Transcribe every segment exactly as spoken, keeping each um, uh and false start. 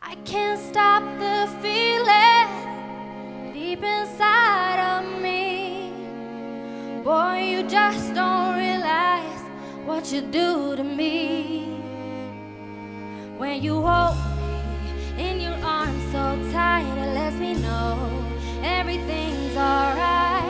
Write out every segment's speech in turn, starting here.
I can't stop the feeling deep inside of me. Boy, you just don't realize what you do to me. When you hold me in your arms so tight, it lets me know everything's alright.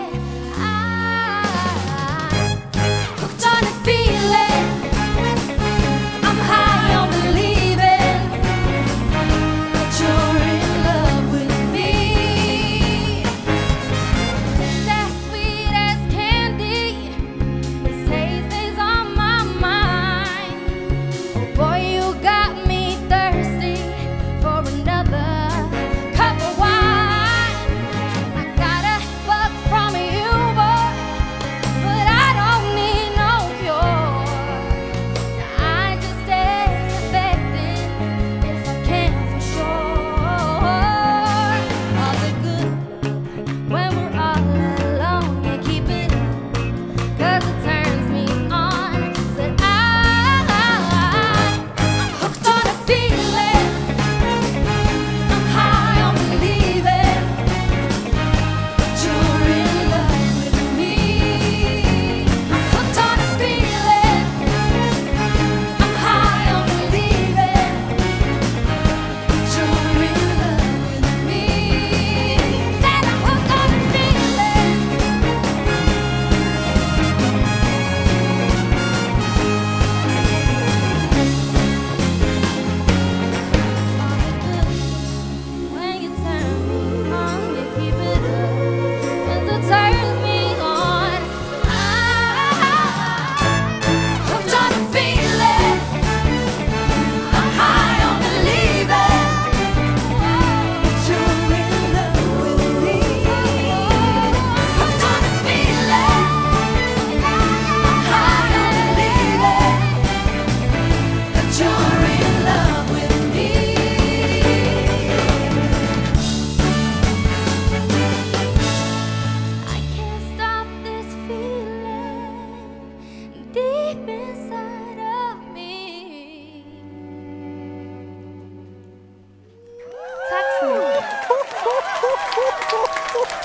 I'm hooked on the feeling. I'm high on believing that you're in love with me. It's as sweet as candy. This taste is on my mind. Oh boy, you got me thirsty for another cup of wine. I got a bug from you, boy, but I don't need no cure. I just stay affected if I can for sure. All the good when we're all alone, yeah, keep it up, 'cause it turns me on. Said I, I'm hooked on a feeling. I'm high on believing that you're in love with me. I'm hooked on a feeling. I'm high on believing that you're in love with me. Said I'm hooked on a feeling. When you turn me on, you keep it up, 'cause it turns me on. I'm hooked on a feeling. I'm high on believing that you're in love with me. Hooked on a feeling. I'm high on believing that you're in love with me. I can't stop this feeling deep inside of me. Tack så mycket.